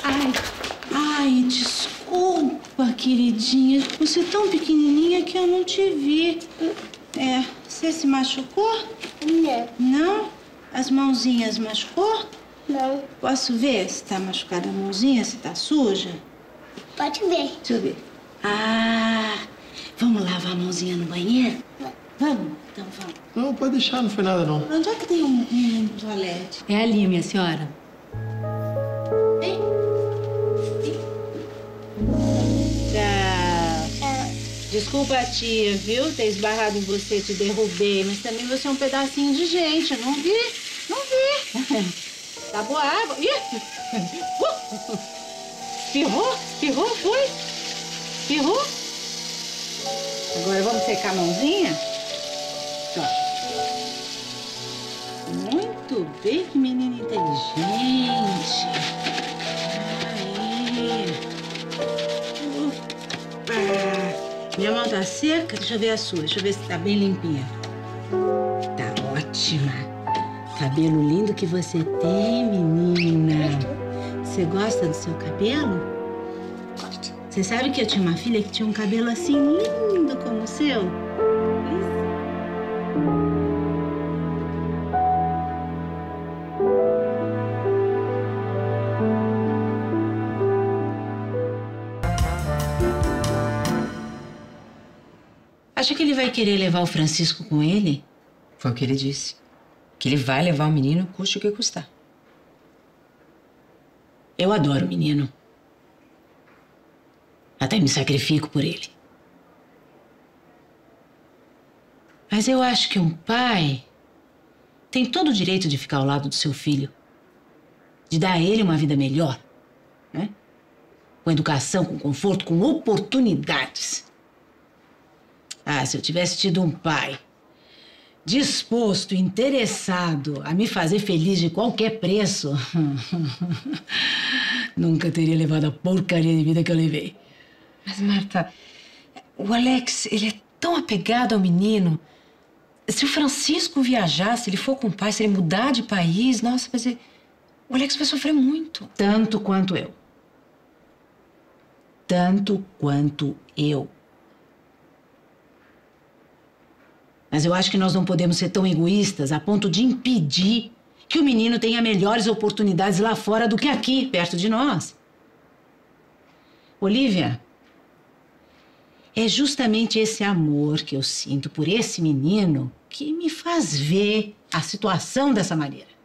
Ai, desculpa, queridinha. Você é tão pequenininha que eu não te vi. Você se machucou? Não. Não? As mãozinhas machucou? Não. Posso ver se tá machucada a mãozinha, se tá suja? Pode ver. Deixa eu ver. Vamos lavar a mãozinha no banheiro? Vamos? Então vamos. Não, pode deixar, não foi nada, não. Onde é que tem um toalete? É ali, minha senhora. Vem. Tá. Desculpa, tia, viu? Ter esbarrado em você, te derrubei. Mas também você é um pedacinho de gente. Eu não vi. Não vi. Acabou a água. Ih! Espirrou? Espirrou? Foi? Espirrou? Agora vamos secar a mãozinha? Ó. Muito bem, que menina inteligente. Aí. Opa. Minha mão tá seca? Deixa eu ver a sua. Deixa eu ver se tá bem limpinha. Tá ótima. Cabelo lindo que você tem, menina. Você gosta do seu cabelo? Gosto. Você sabe que eu tinha uma filha que tinha um cabelo assim lindo como o seu? Acha que ele vai querer levar o Francisco com ele? Foi o que ele disse. Que ele vai levar o menino, custe o que custar. Eu adoro o menino. Até me sacrifico por ele. Mas eu acho que um pai tem todo o direito de ficar ao lado do seu filho. De dar a ele uma vida melhor, né? Com educação, com conforto, com oportunidades. Se eu tivesse tido um pai disposto, interessado a me fazer feliz de qualquer preço, nunca teria levado a porcaria de vida que eu levei. Mas, Marta, o Alex, ele é tão apegado ao menino. Se o Francisco viajar, se ele for com o pai, se ele mudar de país, nossa, mas o Alex vai sofrer muito. Tanto quanto eu. Tanto quanto eu. Mas eu acho que nós não podemos ser tão egoístas a ponto de impedir que o menino tenha melhores oportunidades lá fora do que aqui, perto de nós. Olívia, é justamente esse amor que eu sinto por esse menino que me faz ver a situação dessa maneira.